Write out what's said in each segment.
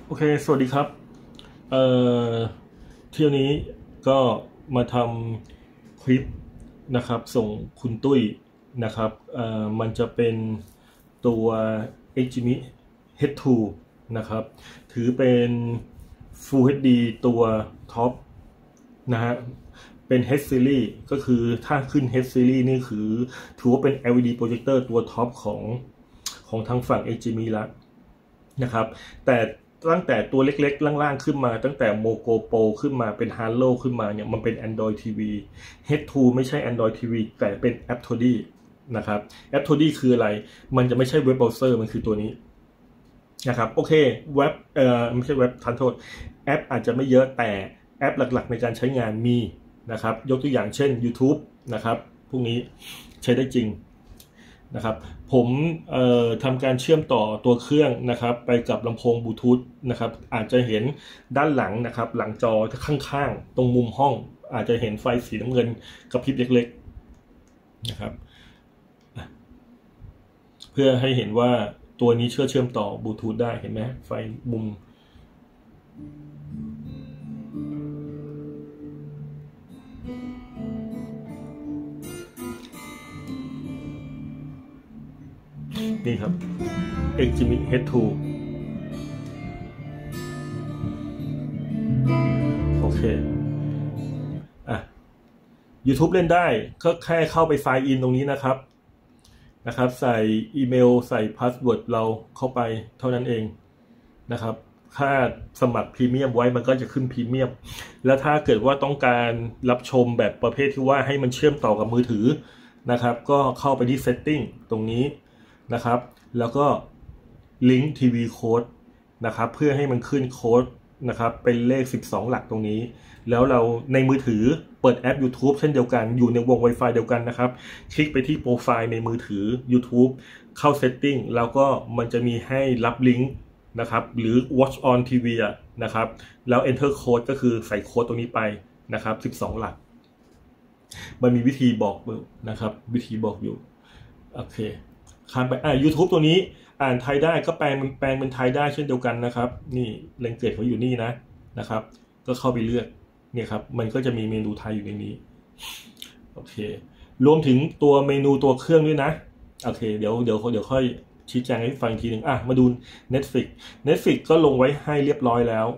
โอเคสวัสดีครับเอ่อเที่ยวนี้ก็มาทำคลิปนะครับส่งคุณตุ้ยนะครับมันจะเป็นตัว HDMI H2 นะครับถือเป็น Full HD ตัวท็อปนะฮะเป็น H Series ก็คือถ้าขึ้น H Series นี่คือถือว่าเป็น LED projector ตัวท็อปของทางฝั่ง HDMI แล้วนะครับแต่ตั้งแต่ตัวเล็กๆล่างๆขึ้นมาตั้งแต่โมโกโปขึ้นมาเป็น Halo ขึ้นมาเนี่ยมันเป็น Android TV H2 ไม่ใช่ Android TV แต่เป็น Aptody นะครับ Aptody คืออะไรมันจะไม่ใช่เว็บเบราว์เซอร์มันคือตัวนี้นะครับโอเคเว็บไม่ใช่เว็บทันโทษแอปอาจจะไม่เยอะแต่แอปหลักๆในการใช้งานมีนะครับยกตัวอย่างเช่น YouTube นะครับพวกนี้ใช้ได้จริงนะครับผมทำการเชื่อมต่อตัวเครื่องนะครับไปกับลำโพงบลูทูธนะครับอาจจะเห็นด้านหลังนะครับหลังจอข้างๆตรงมุมห้องอาจจะเห็นไฟสีน้ำเงินกระพริบเล็กๆนะครับเพื่อให้เห็นว่าตัวนี้เชื่อมต่อบลูทูธได้เห็นไหมไฟมุมนี่ครับ HDMI H2 โอเคYouTube เล่นได้ก็แค่เข้าไป sign in ตรงนี้นะครับใส่อีเมลใส่พาสเวิร์ดเราเข้าไปเท่านั้นเองนะครับถ้าสมัครพรีเมียมไว้มันก็จะขึ้นพรีเมียมแล้วถ้าเกิดว่าต้องการรับชมแบบประเภทที่ว่าให้มันเชื่อมต่อกับมือถือนะครับก็เข้าไปที่ setting ตรงนี้นะครับแล้วก็ลิงก์ทีวีโค้ดนะครับเพื่อให้มันขึ้นโค้ดนะครับเป็นเลข12หลักตรงนี้แล้วเราในมือถือเปิดแอป YouTube เช่นเดียวกันอยู่ในวง Wi-Fi เดียวกันนะครับคลิกไปที่โปรไฟล์ในมือถือ YouTube เข้า Setting แล้วก็มันจะมีให้รับลิงก์นะครับหรือ Watch on TV นะครับแล้ว Enter Code ก็คือใส่โค้ดตรงนี้ไปนะครับ12หลักมันมีวิธีบอกนะครับวิธีบอกอยู่โอเคข้ามไปYouTube ตัวนี้อ่านไทยได้ก็แปลงเป็นไทยได้เช่นเดียวกันนะครับนี่เลงเกจเขาอยู่นี่นะครับก็เข้าไปเลือกเนี่ยครับมันก็จะมีเมนูไทยอยู่ในนี้โอเครวมถึงตัวเมนูตัวเครื่องด้วยนะโอเคเดี๋ยวค่อยชี้แจงให้ฟังทีหนึ่งมาดู Netflix ก็ลงไว้ให้เรียบร้อยแล้ว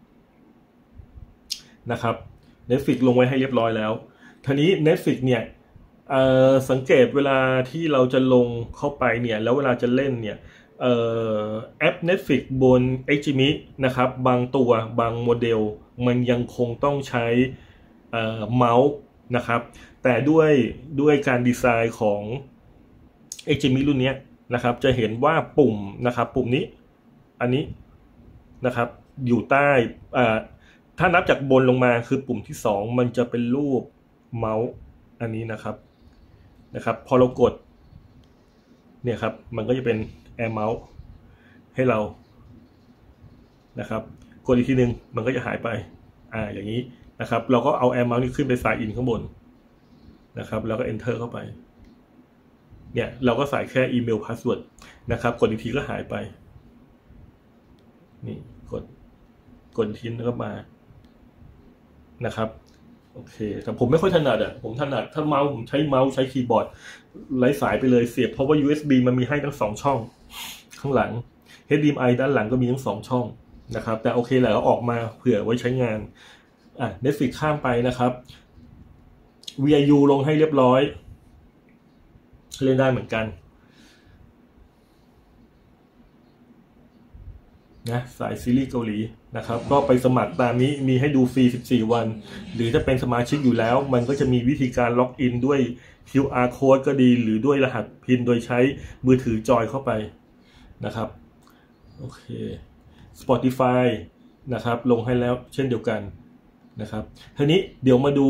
นะครับ Netflix ลงไว้ให้เรียบร้อยแล้วทีนี้ Netflix เนี่ยสังเกตเวลาที่เราจะลงเข้าไปเนี่ยแล้วเวลาจะเล่นเนี่ยแอป Netflix บน HDMI นะครับบางตัวบางโมเดลมันยังคงต้องใช้เมาส์นะครับแต่ด้วยการดีไซน์ของ HDMI รุ่นนี้นะครับจะเห็นว่าปุ่มนะครับปุ่มนี้อันนี้นะครับอยู่ใต้ถ้านับจากบนลงมาคือปุ่มที่2มันจะเป็นรูปเมาส์อันนี้นะครับพอเรากดเนี่ยครับมันก็จะเป็น Air Mouse ให้เรานะครับกดอีกทีนึงมันก็จะหายไปอย่างนี้นะครับเราก็เอา Air Mouse นี่ขึ้นไป sign in ข้างบนนะครับแล้วก็ Enter เข้าไปเนี่ยเราก็ใส่แค่อีเมลพาสเวิร์ดนะครับกดอีกทีก็หายไปนี่กดทิ้งแล้วก็มานะครับโอเคแต่ผมไม่ค่อยถนัดผมถนัดถ้าเมาส์ผมใช้เมาส์ใช้คีย์บอร์ดไร้สายไปเลยเสียบเพราะว่า USB มันมีให้ทั้ง2ช่องข้างหลัง HDMI ด้านหลังก็มีทั้ง2ช่องนะครับแต่โอเคแหละออกมาเผื่อไว้ใช้งานNetflix ข้ามไปนะครับ VIU ลงให้เรียบร้อยเล่นได้เหมือนกันนะสายซีรีส์เกาหลีนะครับก็ไปสมัครตามนี้มีให้ดูฟรี14วันหรือถ้าเป็นสมาชิกอยู่แล้วมันก็จะมีวิธีการล็อกอินด้วย QR code ก็ดีหรือด้วยรหัสพินโดยใช้มือถือจอยเข้าไปนะครับโอเค Spotify นะครับลงให้แล้วเช่นเดียวกันนะครับทีนี้เดี๋ยวมาดู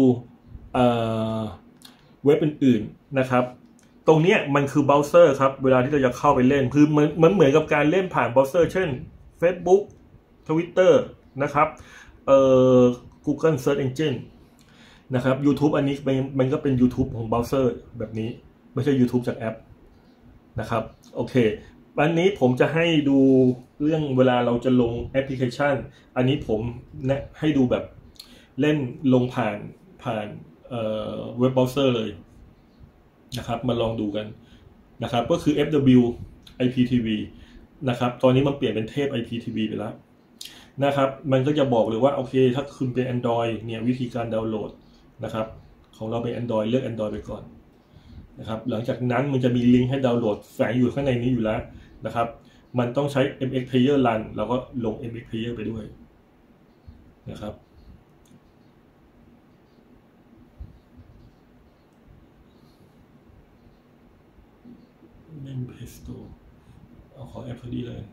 เว็บอื่นๆนะครับตรงนี้มันคือเบราว์เซอร์ครับเวลาที่เราจะเข้าไปเล่นคือมันเหมือนกับการเล่นผ่านเบราว์เซอร์เช่น Facebook Twitter นะครับGoogle Search Engine นะครับ YouTube อันนี้มันก็เป็น YouTube ของเบราว์เซอร์แบบนี้ไม่ใช่ YouTube จากแอปนะครับโอเควันนี้ผมจะให้ดูเรื่องเวลาเราจะลงแอปพลิเคชันอันนี้ผมให้ดูแบบเล่นลงผ่านเว็บเบราว์เซอร์เลยนะครับมาลองดูกันนะครับก็คือ FW IPTV นะครับตอนนี้มันเปลี่ยนเป็นเทพ IPTV ไปแล้วนะครับมันก็จะบอกเลยว่าโอเคถ้าคุณเป็น Android เนี่ยวิธีการดาวน์โหลดนะครับของเราเป็น Android เลือก Android ไปก่อนนะครับหลังจากนั้นมันจะมีลิงก์ให้ดาวน์โหลดแฝงอยู่ข้างในนี้อยู่แล้วนะครับมันต้องใช้ MX Player Run เราก็ลง MX Player ไปด้วยนะครับเล่น Play Store เอาขอแอปพอดีเลย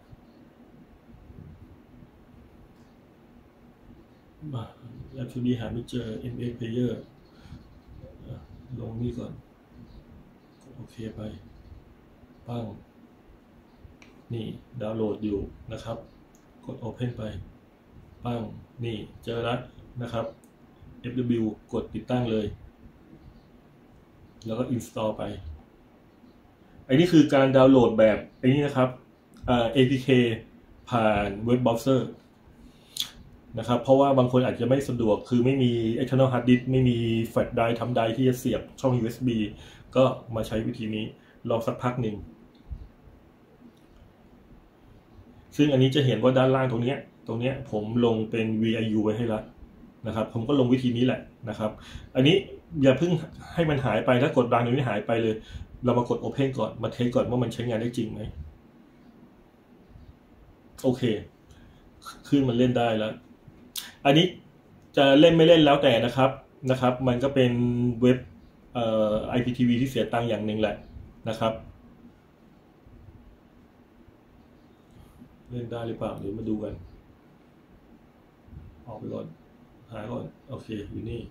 มาแอปพอดีหาไม่เจอ MX Player ลงนี่ก่อนโอเคไปปั้งนี่ดาวน์โหลดอยู่นะครับกด Open ไปปั้งนี่เจอแล้วนะครับ FW กดติดตั้งเลยแล้วก็ install ไปอันนี้คือการดาวน์โหลดแบบอันนี้นะครับAPK ผ่านเว็บเบราว์เซอร์นะครับเพราะว่าบางคนอาจจะไม่สะดวกคือไม่มี external hard disk ไม่มีแฟลชไดรฟ์ทำไดรฟ์ที่จะเสียบช่อง USB ก็มาใช้วิธีนี้รอสักพักหนึ่งซึ่งอันนี้จะเห็นว่าด้านล่างตรงนี้ผมลงเป็น VIU ไว้ให้แล้วนะครับผมก็ลงวิธีนี้แหละนะครับอันนี้อย่าเพิ่งให้มันหายไปถ้ากดบางตรงนี้หายไปเลยเรามากด Open ก่อนมาเทสก่อนว่ามันใช้งานได้จริงไหมโอเคขึ้นมันเล่นได้แล้วอันนี้จะเล่นไม่เล่นแล้วแต่นะครับมันก็เป็นเว็บIPTV ที่เสียตังค์อย่างหนึ่งแหละนะครับเล่นได้หรือเปล่าเดี๋ยวมาดูกันออกไปก่อนหาก่อนโอเคอยู่นี่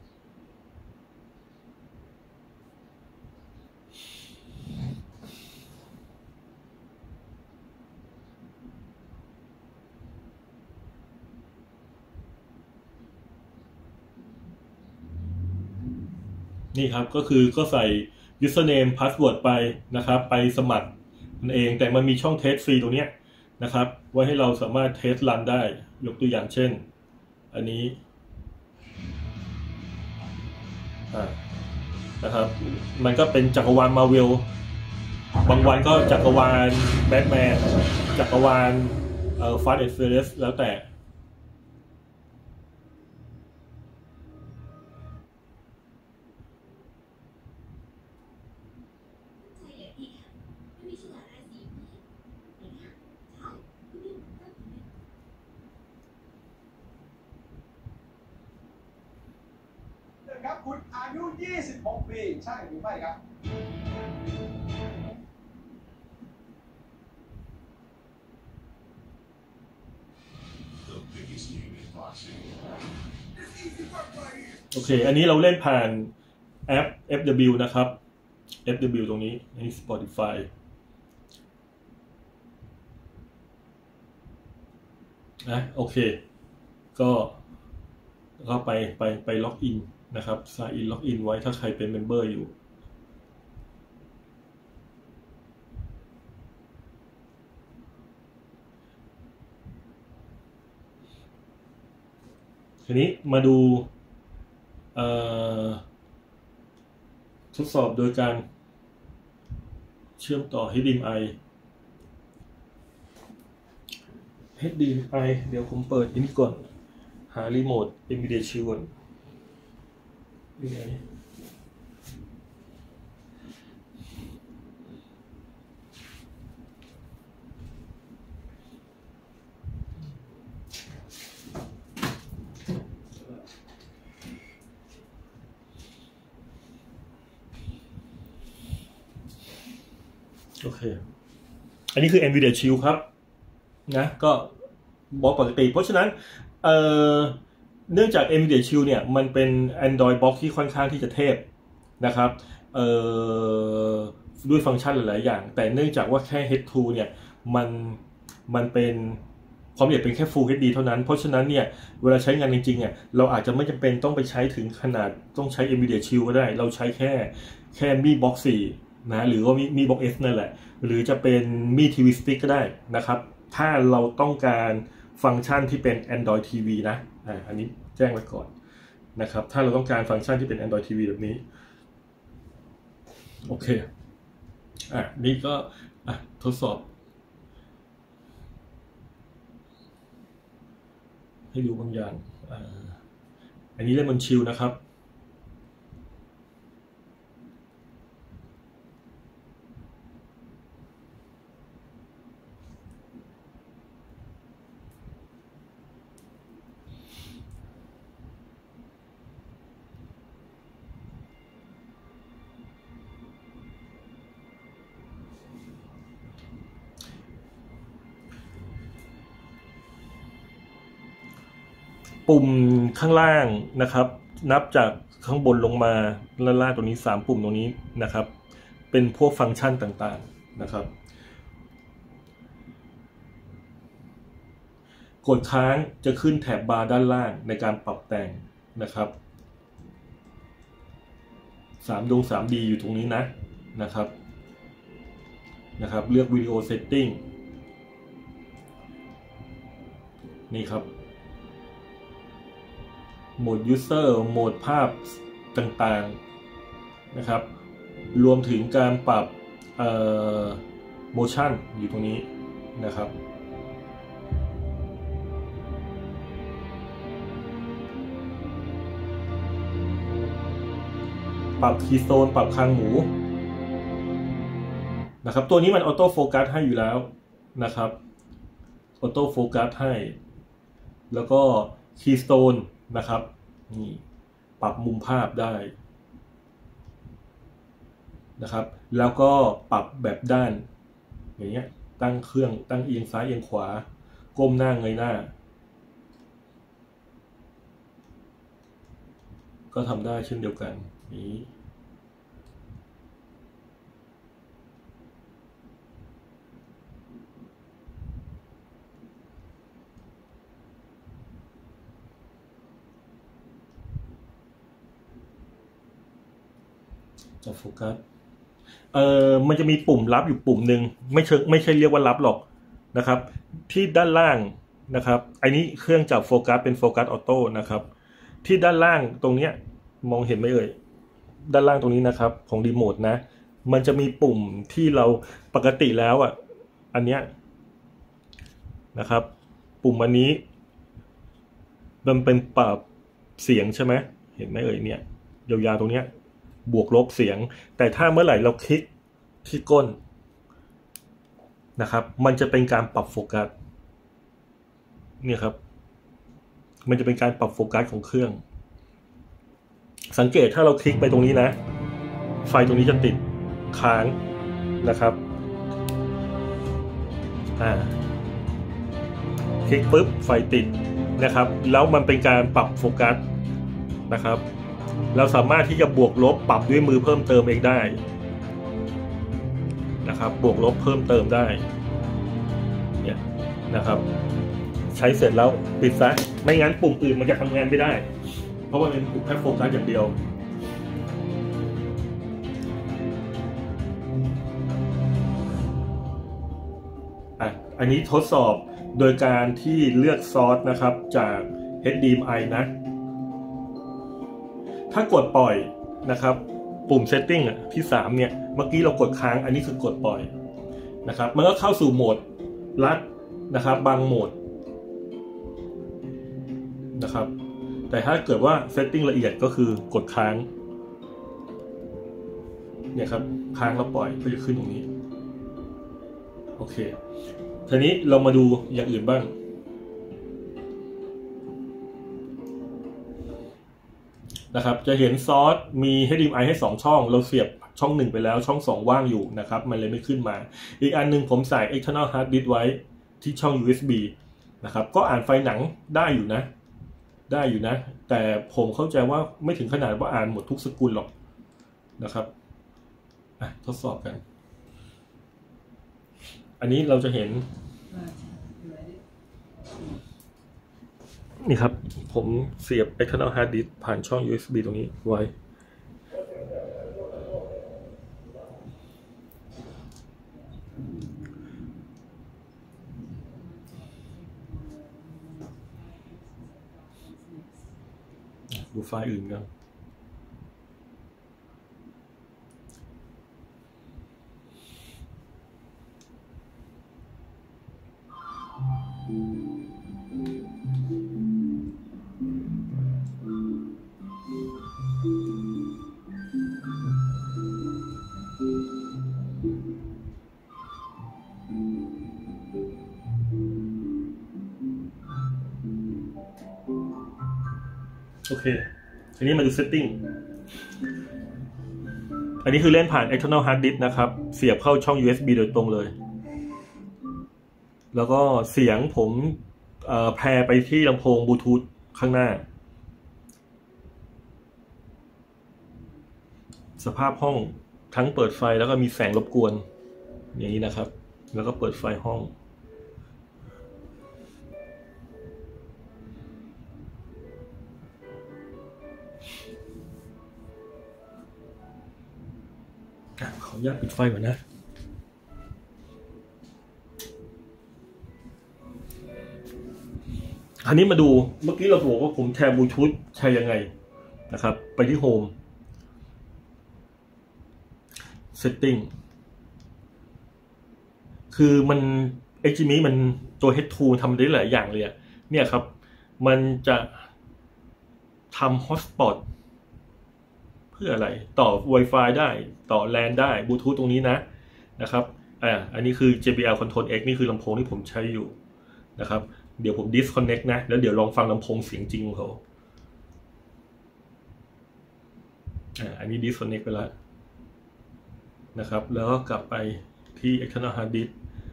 นี่ครับก็คือก็ใส่ username password ไปนะครับไปสมัครมันเองแต่มันมีช่องเทสฟรีตรงนี้นะครับไว้ให้เราสามารถเทสรันได้ยกตัวอย่างเช่นอันนี้นะครับมันก็เป็นจักรวาลมาร์เวลบางวันก็จักรวาลแบทแมนจักรวาลฟาสต์แอนด์ฟิวเรียสแล้วแต่ครับคุณอายุ 26 ปีใช่หรือไม่ครับโอเคอันนี้เราเล่นผ่านแอป FW นะครับ FW ตรงนี้ใน Spotify นะโอเคก็ไปล็อกอินนะครับ sign in ล็อกอินไว้ถ้าใครเป็นเมมเบอร์อยู่ทีนี้มาดูทดสอบโดยการเชื่อมต่อ HDMI เดี๋ยวผมเปิดอันนี้ก่อนหารีโมท NVIDIA Shield ก่อนยังไงโอเคอันนี้คือ NVIDIA Shield ครับนะก็บล็อกปกติเพราะฉะนั้นเนื่องจาก NVIDIA Shield เนี่ยมันเป็น Android Box ที่ค่อนข้างที่จะเทพนะครับด้วยฟังก์ชันหลายๆอย่างแต่เนื่องจากว่าแค่ H2 เนี่ยมันเป็นความละเอียดเป็นแค่ Full HD เท่านั้นเพราะฉะนั้นเนี่ยเวลาใช้งานจริงๆเนี่ยเราอาจจะไม่จำเป็นต้องไปใช้ถึงขนาดต้องใช้ NVIDIA Shield ก็ได้เราใช้แค่Mi Box 4 นะหรือว่ามีบ็อกเอสนั่นแหละหรือจะเป็นมีทีวีสติ๊กก็ได้นะครับถ้าเราต้องการฟังก์ชันที่เป็น Android TV นะอันนี้แจ้งไว้ก่อนนะครับถ้าเราต้องการฟังก์ชันที่เป็น Android TV แบบนี้โอเคนี่ก็ทดสอบให้ดูบางอย่างอันนี้เล่นบนชิลนะครับปุ่มข้างล่างนะครับนับจากข้างบนลงมาล่างตรงนี้3ปุ่มตรงนี้นะครับเป็นพวกฟังก์ชันต่างๆนะครับกดค้างจะขึ้นแถบบาร์ด้านล่างในการปรับแต่งนะครับ3D อยู่ตรงนี้นะครับเลือกวิดีโอเซตติ้งนี่ครับโหมด User โหมดภาพต่างๆนะครับรวมถึงการปรับmotion อยู่ตรงนี้นะครับปรับคีย์โซนปรับคางหมูนะครับตัวนี้มันออโต้โฟกัสให้อยู่แล้วนะครับออโต้โฟกัสให้แล้วก็คีย์โซนนะครับนี่ปรับมุมภาพได้นะครับแล้วก็ปรับแบบด้านอย่างเงี้ยตั้งเครื่องตั้งเอียงซ้ายเอียงขวาก้มหน้าเงยหน้าก็ทำได้เช่นเดียวกันนี้จะโฟกัสมันจะมีปุ่มลับอยู่ปุ่มหนึ่งไม่ใช่เรียกว่าลับหรอกนะครับที่ด้านล่างนะครับอันนี้เครื่องจับโฟกัสเป็นโฟกัสออโต้นะครับที่ด้านล่างตรงเนี้ยมองเห็นไหมเอ่ยด้านล่างตรงนี้นะครับของรีโมทนะมันจะมีปุ่มที่เราปกติแล้วอันเนี้ยนะครับปุ่มอันนี้มันเป็นปรับเสียงใช่ไหมเห็นไหมเอ่ยเนี่ยยาวๆตรงเนี้ยบวกลบเสียงแต่ถ้าเมื่อไหร่เราคลิกที่ก้นนะครับมันจะเป็นการปรับโฟกัสเนี่ยครับมันจะเป็นการปรับโฟกัสของเครื่องสังเกตถ้าเราคลิกไปตรงนี้นะไฟตรงนี้จะติดค้างนะครับคลิกปุ๊บไฟติดนะครับแล้วมันเป็นการปรับโฟกัสนะครับเราสามารถที่จะบวกลบปรับด้วยมือเพิ่มเติมเองได้นะครับบวกลบเพิ่มเติมได้เนี่ยนะครับใช้เสร็จแล้วปิดซะไม่งั้นปุ่มอื่นมันจะทำงานไม่ได้เพราะว่าเป็นปุ่มแค่โฟกัสอย่างเดียวอันนี้ทดสอบโดยการที่เลือกซอสนะครับจาก HDMI นะถ้ากดปล่อยนะครับปุ่ม setting ที่3เนี่ยเมื่อกี้เรากดค้างอันนี้คือกดปล่อยนะครับมันก็เข้าสู่โหมดลัดนะครับบางโหมดนะครับแต่ถ้าเกิดว่า setting ละเอียดก็คือกดค้างเนี่ยครับค้างแล้วปล่อยก็จะขึ้นตรงนี้โอเคทีนี้เรามาดูอย่างอื่นบ้างนะครับจะเห็นซอสมี HDMI ให้2ช่องเราเสียบช่อง1ไปแล้วช่อง2ว่างอยู่นะครับมันเลยไม่ขึ้นมาอีกอันนึงผมใส่ external hard disk ไว้ที่ช่อง USB นะครับก็อ่านไฟล์หนังได้อยู่นะแต่ผมเข้าใจว่าไม่ถึงขนาดว่าอ่านหมดทุกสกุลหรอกนะครับทดสอบกันอันนี้เราจะเห็นนี่ครับผมเสียบ external hard disk ผ่านช่อง USB ตรงนี้ไว้ดูไฟล์อื่นกันโอเคทีนี้มาดู setting อันนี้คือเล่นผ่าน external hard disk นะครับเสียบเข้าช่อง USB โดยตรงเลยแล้วก็เสียงผมแพร่ไปที่ลำโพงบลูทูธข้างหน้าสภาพห้องทั้งเปิดไฟแล้วก็มีแสงรบกวนอย่างนี้นะครับแล้วก็เปิดไฟห้องขออนุญาตปิดไฟก่อนนะอันนี้มาดูเมื่อกี้เราบอกว่าผมแชร์บลูทูธใช้ยังไงนะครับไปที่ Home Setting คือมัน HDMI มันตัว H2 ทำได้หลายอย่างเลยเนี่ยครับมันจะทำ Hotspot เพื่ออะไรต่อ Wi-Fi ได้ต่อ LAN ได้บลูทูธตรงนี้นะครับอันนี้คือ JBL Control X นี่คือลำโพงที่ผมใช้อยู่นะครับเดี๋ยวผม disconnect นะแล้วเดี๋ยวลองฟังลำโพงเสียงจริงของเขาอันนี้ disconnect ไปแล้วนะครับแล้วก็กลับไปที่ external hard disk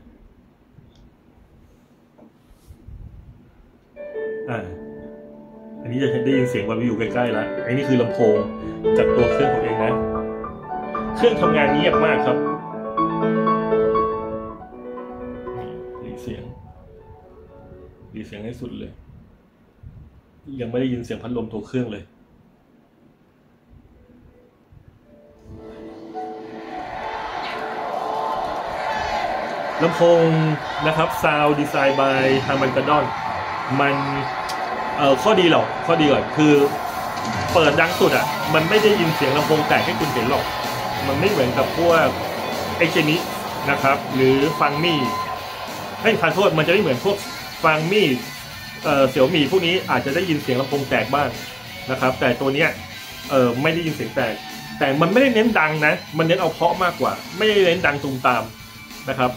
อันนี้จะได้ยินเสียงมันอยู่ใกล้ๆแล้วอันนี้คือลำโพงจากตัวเครื่องของเองนะเครื่องทำงานเงียบมากครับหลีเสียงให้สุดเลยยังไม่ได้ยินเสียงพัดลมตัวเครื่องเลยลำโพงนะครับ Sound Design by Harman-Kardon มันข้อดีก่อนคือเปิดดังสุดมันไม่ได้ยินเสียงลำโพงแตกให้คุณเห็นหรอกมันไม่เหมือนกับพวกHDMIนะครับหรือฟังมี่ขอโทษมันจะไม่เหมือนพวกฟังมี่เสี่ยวมี่พวกนี้อาจจะได้ยินเสียงลำโพงแตกบ้างนะครับแต่ตัวเนี้ยไม่ได้ยินเสียงแตกแต่มันไม่ได้เน้นดังนะมันเน้นเอาเพราะมากกว่าไม่ได้เน้นดังตูมตามนะครับ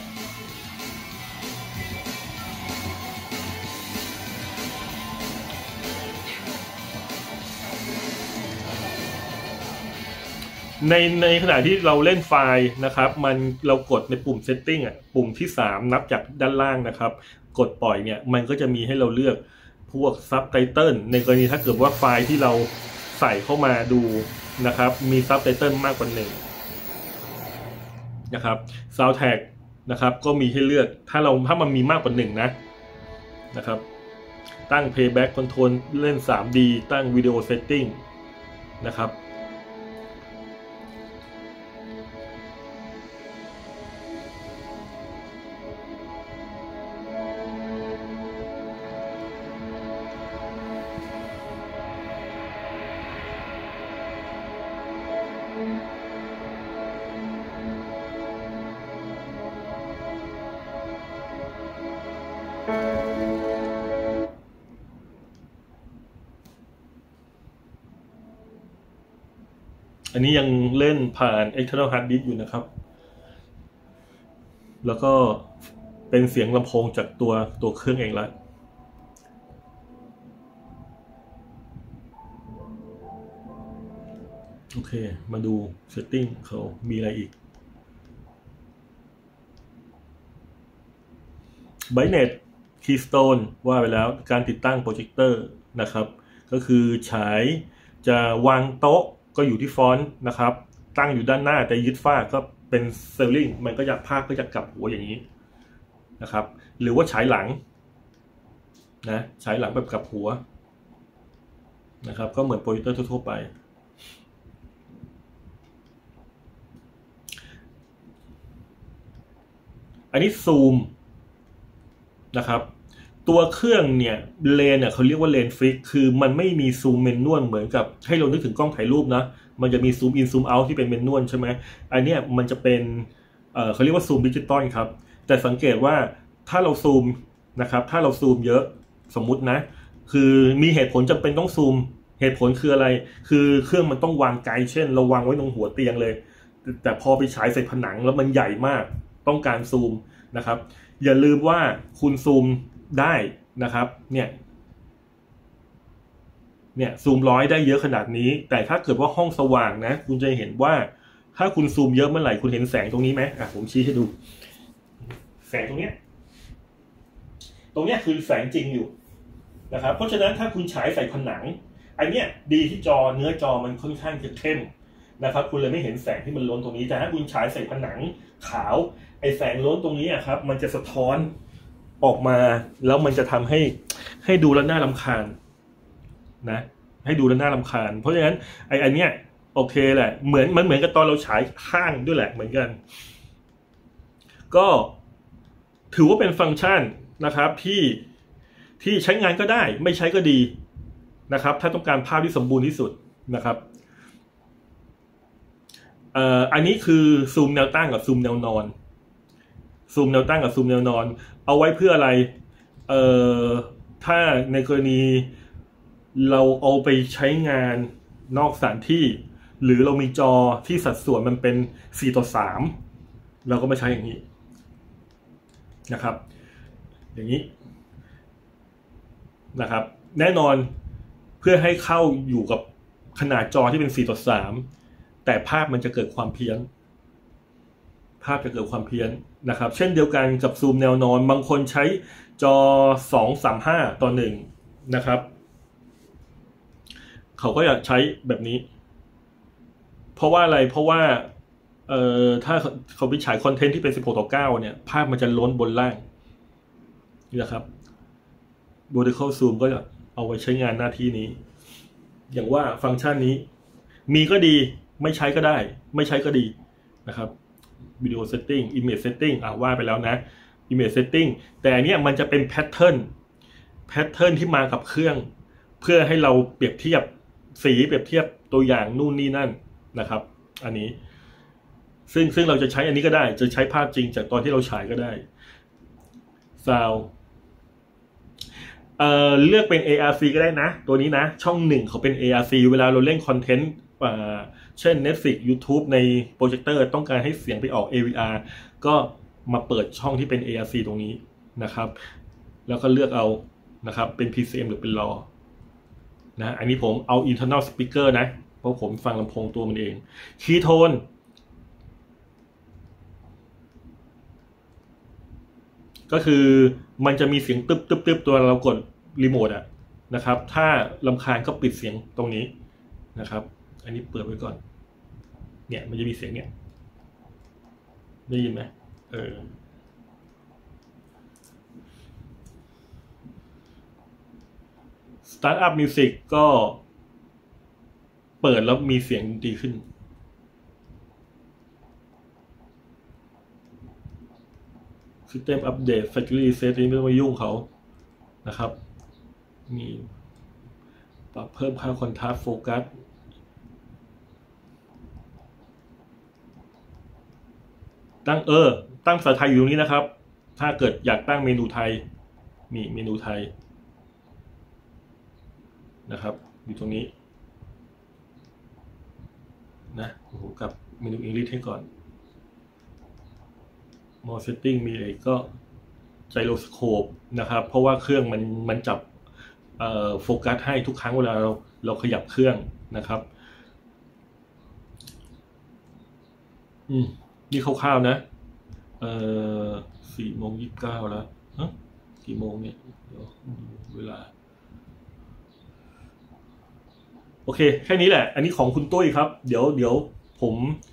ในขณะที่เราเล่นไฟล์นะครับเรากดในปุ่ม setting ปุ่มที่3นับจากด้านล่างนะครับกดปล่อยเนี่ยมันก็จะมีให้เราเลือกพวก subtitle ในกรณีถ้าเกิดว่าไฟล์ที่เราใส่เข้ามาดูนะครับมี subtitle มากกว่า1นะครับ soundtrack นะครับก็มีให้เลือกถ้ามันมีมากกว่า1นะครับตั้ง playback control เล่น 3D ตั้ง video setting นะครับอันนี้ยังเล่นผ่าน external hard disk อยู่นะครับแล้วก็เป็นเสียงลำโพงจากตัวเครื่องเองละโอเคมาดู setting เขามีอะไรอีก Brightness Keystone ว่าไปแล้วการติดตั้งโปรเจคเตอร์นะครับก็คือฉายจะวางโต๊ะก็อยู่ที่ฟอนต์นะครับตั้งอยู่ด้านหน้าแต่ยึดฝ้าก็เป็นเซลลิงมันก็จะภาพก็จะกลับหัวอย่างนี้นะครับหรือว่าฉายหลังฉายหลังแบบกลับหัวนะครับก็เหมือนโปรเจคเตอร์ทั่วๆไปอันนี้ซูมนะครับตัวเครื่องเนี่ยเลนเนี่ยเขาเรียกว่าเลนฟิกคือมันไม่มีซูมเมนนวลเหมือนกับให้เรานึกถึงกล้องถ่ายรูปนะมันจะมีซูมอินซูมเอาท์ที่เป็นเมนนวลใช่ไหมอันเนี้ยมันจะเป็นเขาเรียกว่าซูมดิจิตอลครับแต่สังเกตว่าถ้าเราซูมนะครับถ้าเราซูมเยอะสมมุตินะคือมีเหตุผลจำเป็นต้องซูมเหตุผลคืออะไรคือเครื่องมันต้องวางไกลเช่นเราวางไว้ตรงหัวเตียงเลยแต่พอไปฉายใส่ผนังแล้วมันใหญ่มากต้องการซูมนะครับอย่าลืมว่าคุณซูมได้นะครับเนี่ยซูม100ได้เยอะขนาดนี้แต่ถ้าเกิดว่าห้องสว่างนะคุณจะเห็นว่าถ้าคุณซูมเยอะเมื่อไหร่คุณเห็นแสงตรงนี้ไหมผมชี้ให้ดูแสงตรงเนี้ยคือแสงจริงอยู่นะครับเพราะฉะนั้นถ้าคุณฉายใส่ผนังอันเนี้ยดีที่จอเนื้อจอมันค่อนข้างจะเข้มนะครับคุณเลยไม่เห็นแสงที่มันล้นตรงนี้แต่ถ้าคุณฉายใส่ผนังขาวไอแสงล้นตรงนี้ครับมันจะสะท้อนออกมาแล้วมันจะทำให้ดูแล้วน่ารำคาญนะให้ดูแล้วน่ารำคาญเพราะฉะนั้นอันเนี้ยโอเคแหละเหมือนกับตอนเราฉายข้างด้วยแหละเหมือนกันก็ถือว่าเป็นฟังก์ชันนะครับที่ใช้งานก็ได้ไม่ใช้ก็ดีนะครับถ้าต้องการภาพที่สมบูรณ์ที่สุดนะครับอันนี้คือซูมแนวตั้งกับซูมแนวนอนซูมแนวตั้งกับซูมแนวนอนเอาไว้เพื่ออะไรถ้าในกรณีเราเอาไปใช้งานนอกสถานที่หรือเรามีจอที่สัดส่วนมันเป็น4:3เราก็มาใช้อย่างนี้นะครับอย่างนี้นะครับแน่นอนเพื่อให้เข้าอยู่กับขนาดจอที่เป็น4:3แต่ภาพมันจะเกิดความเพี้ยนนะครับเช่นเดียวกันกับซูมแนวนอนบางคนใช้จอ2:35:1นะครับเขาก็อยากใช้แบบนี้เพราะว่าอะไรเพราะว่าถ้าเขาไปฉายคอนเทนต์ที่เป็น16:9เนี่ยภาพมันจะล้นบนล่างนี่นะครับ vertical zoom ก็จะเอาไว้ใช้งานหน้าที่นี้อย่างว่าฟังก์ชันนี้มีก็ดีไม่ใช้ก็ได้ไม่ใช้ก็ดีนะครับวิดีโอเซตติ้งอิมเมจเซตติ้งว่าไปแล้วนะอิมเมจเซตติ้งแต่อันนี้มันจะเป็นแพทเทิร์นที่มากับเครื่องเพื่อให้เราเปรียบเทียบสีเปรียบเทียบตัวอย่างนู่นนี่นั่นนะครับอันนี้ซึ่งเราจะใช้อันนี้ก็ได้จะใช้ภาพจริงจากตอนที่เราฉายก็ได้ซาวเลือกเป็น ARC ก็ได้นะตัวนี้นะช่อง1เขาเป็น ARC เวลาเราเล่นคอนเทนต์เช่น Netflix YouTube ในโปรเจคเตอร์ต้องการให้เสียงไปออก AVR ก็มาเปิดช่องที่เป็น ARC ตรงนี้นะครับแล้วก็เลือกเอานะครับเป็น PCM หรือเป็น RAW นะอันนี้ผมเอา internal speaker นะเพราะผมฟังลำโพงตัวมันเองคีย์โทนก็คือมันจะมีเสียงตึ๊บตัวเรากดรีโมทนะครับถ้ารำคาญก็ปิดเสียงตรงนี้นะครับอันนี้เปิดไว้ก่อนเนี่ยมันจะมีเสียงเนี่ยได้ยินไหมStartup Music ก็เปิดแล้วมีเสียงดีขึ้นSystem Update Factory Reset นี้ไม่ต้องไปยุ่งเขานะครับมีปรับเพิ่มค่า Contrast Focus ตั้งภาษาไทยอยู่ตรงนี้นะครับถ้าเกิดอยากตั้งเมนูไทยมีเมนูไทยนะครับอยู่ตรงนี้นะผมกับเมนู English ให้ก่อน More Setting มีอะไรก็ Gyroscope นะครับเพราะว่าเครื่องมันจับโฟกัสให้ทุกครั้งเวลาเราขยับเครื่องนะครับนี่คร่าวๆนะ4:29แล้วกี่โมงเนี่ยเดี๋ยวเวลาโอเคแค่นี้แหละอันนี้ของคุณตุ้ยครับเดี๋ยวผม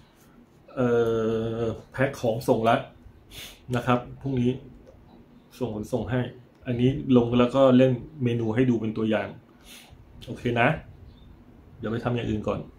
แพ็คของส่งแล้วนะครับพรุ่งนี้ส่งให้อันนี้ลงแล้วก็เล่นเมนูให้ดูเป็นตัวอย่างโอเคนะเดี๋ยวไปทำอย่างอื่นก่อน